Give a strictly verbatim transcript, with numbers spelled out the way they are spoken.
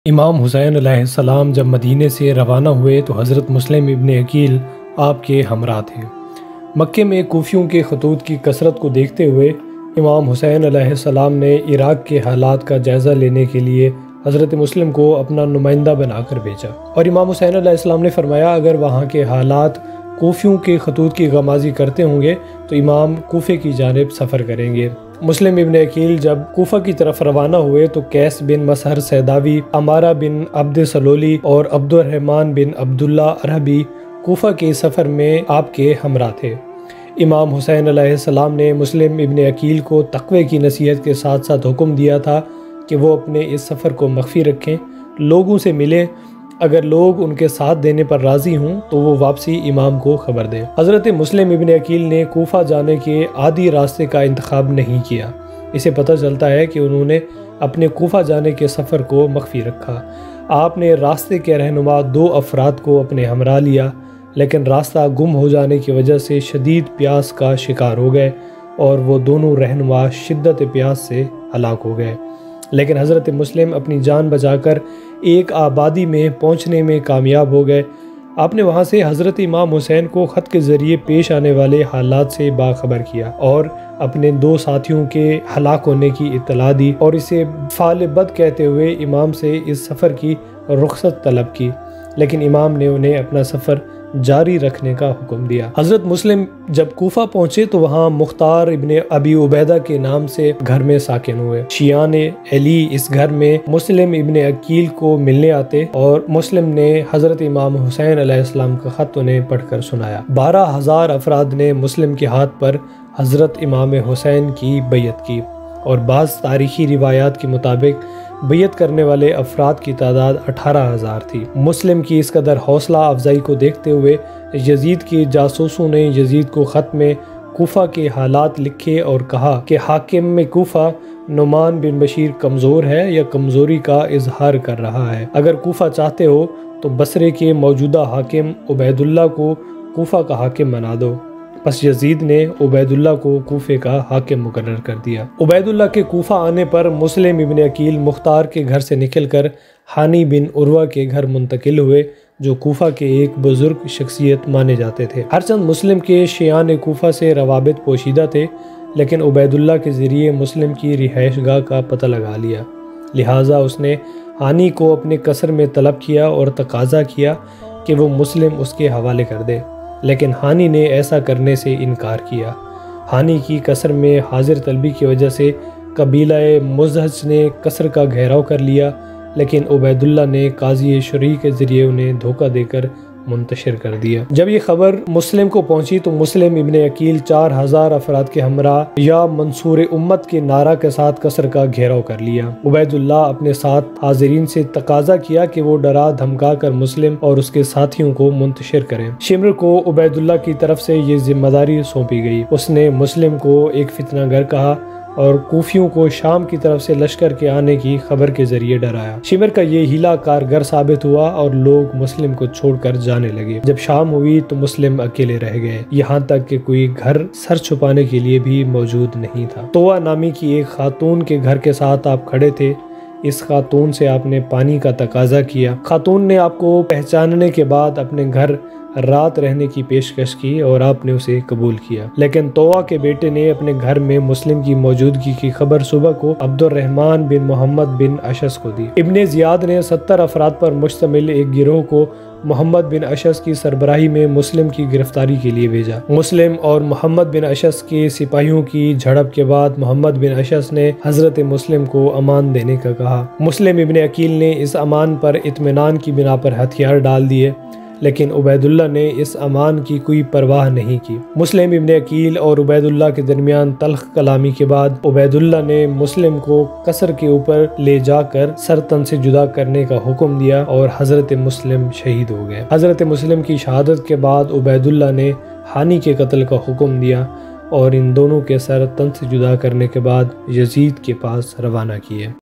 امام حسین علیہ السلام جب مدینے سے روانہ ہوئے تو حضرت مسلم ابن عقیل آپ کے ہمراہ تھے۔ مکے میں کوفیوں کے خطوط کی کثرت کو دیکھتے ہوئے امام حسین علیہ السلام نے عراق کے حالات کا جائزہ لینے کے لیے حضرت مسلم کو اپنا نمائندہ بنا کر بھیجا، اور امام حسین علیہ السلام نے فرمایا اگر وہاں کے حالات کوفیوں کے خطوط کی غمازی کرتے ہوں گے تو امام کوفے کی جانب سفر کریں گے۔ مسلم ابن عقیل جب کوفہ کی طرف روانہ ہوئے تو قیس بن مسہر سیداوی، عمارہ بن عبد سلولی اور عبد الرحمن بن عبداللہ ارہبی کوفہ کے سفر میں آپ کے ہمراہ تھے۔ امام حسین علیہ السلام نے مسلم ابن عقیل کو تقوی کی نصیحت کے ساتھ ساتھ حکم دیا تھا کہ وہ اپنے اس سفر کو مخفی رکھیں، لوگوں سے ملیں، اگر لوگ ان کے ساتھ دینے پر راضی ہوں تو وہ واپسی امام کو خبر دیں۔ حضرت مسلم ابن عقیل نے کوفہ جانے کے عادی راستے کا انتخاب نہیں کیا، اسے پتہ چلتا ہے کہ انہوں نے اپنے کوفہ جانے کے سفر کو مخفی رکھا۔ آپ نے راستے کے رہنما دو افراد کو اپنے ہمراہ لیا، لیکن راستہ گم ہو جانے کی وجہ سے شدید پیاس کا شکار ہو گئے اور وہ دونوں رہنما شدت پیاس سے ہلاک ہو گئے، لیکن حضرت مسلم اپنی جان بچا کر ایک آبادی میں پہنچنے میں کامیاب ہو گئے۔ آپ نے وہاں سے حضرت امام حسین کو خط کے ذریعے پیش آنے والے حالات سے باخبر کیا اور اپنے دو ساتھیوں کے ہلاک ہونے کی اطلاع دی، اور اسے فعل بد کہتے ہوئے امام سے اس سفر کی رخصت طلب کی، لیکن امام نے انہیں اپنا سفر جاری رکھنے کا حکم دیا۔ حضرت مسلم جب کوفہ پہنچے تو وہاں مختار ابن ابی عبیدہ کے نام سے گھر میں ساکن ہوئے۔ شیعان علی اس گھر میں مسلم ابن عقیل کو ملنے آتے اور مسلم نے حضرت امام حسین علیہ السلام کا خط انہیں پڑھ کر سنایا۔ بارہ ہزار افراد نے مسلم کے ہاتھ پر حضرت امام حسین کی بیعت کی، اور بعض تاریخی روایات کے مطابق بیعت کرنے والے افراد کی تعداد اٹھارہ ہزار تھی۔ مسلم کی اس قدر حوصلہ افزائی کو دیکھتے ہوئے یزید کے جاسوسوں نے یزید کو خط میں کوفہ کے حالات لکھے اور کہا کہ حاکم میں کوفہ نعمان بن بشیر کمزور ہے یا کمزوری کا اظہار کر رہا ہے، اگر کوفہ چاہتے ہو تو بصرے کے موجودہ حاکم عبید اللہ کو کوفہ کا حاکم بنا دو۔ پس یزید نے عبید اللہ کو کوفے کا حاکم مقرر کر دیا۔ عبید اللہ کے کوفہ آنے پر مسلم ابن عقیل مختار کے گھر سے نکل کر ہانی بن عروہ کے گھر منتقل ہوئے، جو کوفہ کے ایک بزرگ شخصیت مانے جاتے تھے۔ ہرچند مسلم کے شیعان کوفہ سے روابط پوشیدہ تھے، لیکن عبید اللہ کے ذریعے مسلم کی رہائش گاہ کا پتہ لگا لیا، لہٰذا اس نے ہانی کو اپنے قصر میں طلب کیا اور تقاضا کیا کہ وہ مسلم اس کے حوالے کر دے، لیکن ہانی نے ایسا کرنے سے انکار کیا۔ ہانی کی قصر میں حاضر طلبی کی وجہ سے قبیلہ مزہج نے قصر کا گھیراؤ کر لیا، لیکن عبید اللہ نے قاضی شرعی کے ذریعے انہیں دھوکہ دے کر منتشر کر دیا۔ جب یہ خبر مسلم کو پہنچی تو مسلم ابن عقیل چار ہزار افراد کے ہمراہ یا منصور امت کے نعرہ کے ساتھ قصر کا گھیراؤ کر لیا۔ عبید اللہ اپنے ساتھ حاضرین سے تقاضا کیا کہ وہ ڈرا دھمکا کر مسلم اور اس کے ساتھیوں کو منتشر کریں۔ شمر کو عبید اللہ کی طرف سے یہ ذمہ داری سونپی گئی۔ اس نے مسلم کو ایک فتنہ گر کہا اور کوفیوں کو شام کی طرف سے لشکر کے آنے کی خبر کے ذریعے ڈرایا۔ شمر کا یہ ہیلا کارگر ثابت ہوا اور لوگ مسلم کو چھوڑ کر جانے لگے۔ جب شام ہوئی تو مسلم اکیلے رہ گئے، یہاں تک کہ کوئی گھر سر چھپانے کے لیے بھی موجود نہیں تھا۔ توہ نامی کی ایک خاتون کے گھر کے ساتھ آپ کھڑے تھے، اس خاتون سے آپ نے پانی کا تقاضا کیا۔ خاتون نے آپ کو پہچاننے کے بعد اپنے گھر رات رہنے کی پیشکش کی اور آپ نے اسے قبول کیا، لیکن توہ کے بیٹے نے اپنے گھر میں مسلم کی موجودگی کی خبر صبح کو عبد الرحمن بن محمد بن اشعث کو دی۔ ابن زیاد نے ستر افراد پر مشتمل ایک گروہ کو محمد بن اشعث کی سربراہی میں مسلم کی گرفتاری کے لیے بھیجا۔ مسلم اور محمد بن اشعث کے سپاہیوں کی جھڑپ کے بعد محمد بن اشعث نے حضرت مسلم کو امان دینے کا کہا۔ مسلم ابن عقیل نے اس امان پر اطمینان کی بنا پر ہتھیار ڈال دیے، لیکن عبید اللہ نے اس امان کی کوئی پرواہ نہیں کی۔ مسلم ابن عقیل اور عبید اللہ کے درمیان تلخ کلامی کے بعد عبید اللہ نے مسلم کو قصر کے اوپر لے جا کر سر تن سے جدا کرنے کا حکم دیا اور حضرت مسلم شہید ہو گئے۔ حضرت مسلم کی شہادت کے بعد عبید اللہ نے ہانی کے قتل کا حکم دیا اور ان دونوں کے سر تن سے جدا کرنے کے بعد یزید کے پاس روانہ کیے۔